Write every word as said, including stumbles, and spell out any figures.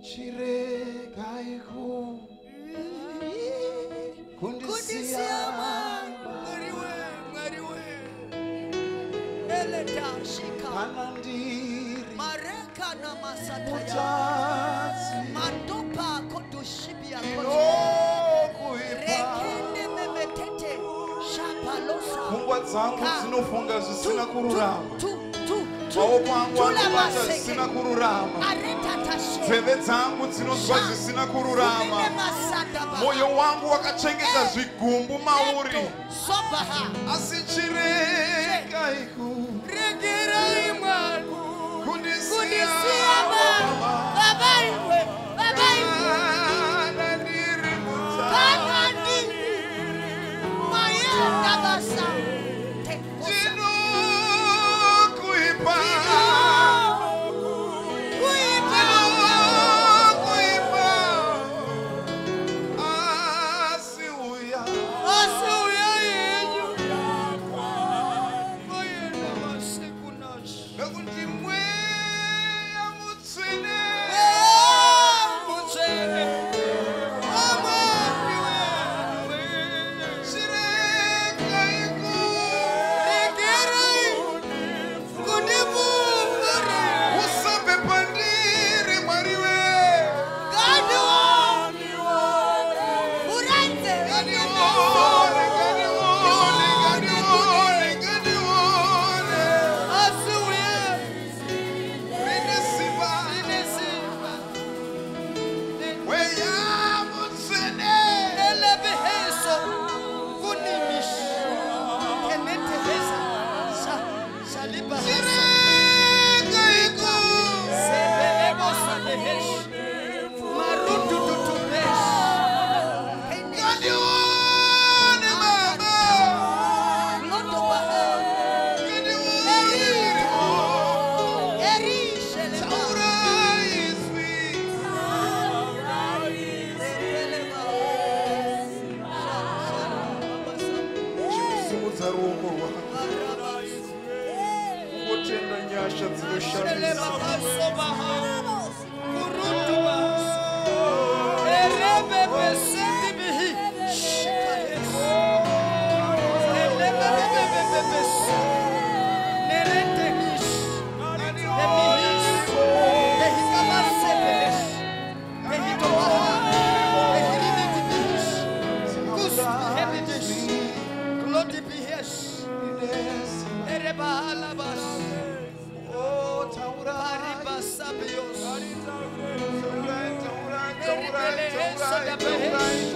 Chirekaiku Kundisiyama Mariwe Mariwe Eleta Shika Anandiri Mareka na Masataya Mutasi Mandopa Kotushibia Inokuipa Rekende memetete Shapalosa Fungwa zangu zinofunga zisina kururama Tu tu Maoko angu anobata zisina kururama Nzeve dzangu dzinozwa zisina kururama Moyo wangu wakachengeta zvigumbu mauri Asi chirengaiku Regerai mwangu Kundisiyama Baba iwe Baba iwe Kana ndiri mutsa Kana ndiri Mayenda basa Dino kuipa Kuipa Kuipa Asiuya Asuya yenyu Mayenda masekunashi Nekuti mweya mutsvene Mutsvene Amani wewe Chirengaiku Regerai Kundivungure Usambe pandiri mwariwe Gadi wangu Uranze Ganione, ganione, ganione, ganione Asuya Rine simba Inesimba Mweya mutsvene Elebeheso Kunimish Kenetebeza Sa Saliba Chirengaiku Sebelebo Sabehesh Marudu Tutubesh Ganione baba Loto Baha Ganione Eri Sheleba Taura ismi Chimusimudza ruoko rwako Kungotenda nyasha dzinoshamisa Oh, Taura Sabios. Taura, Taura, Taura, Taura, Taura,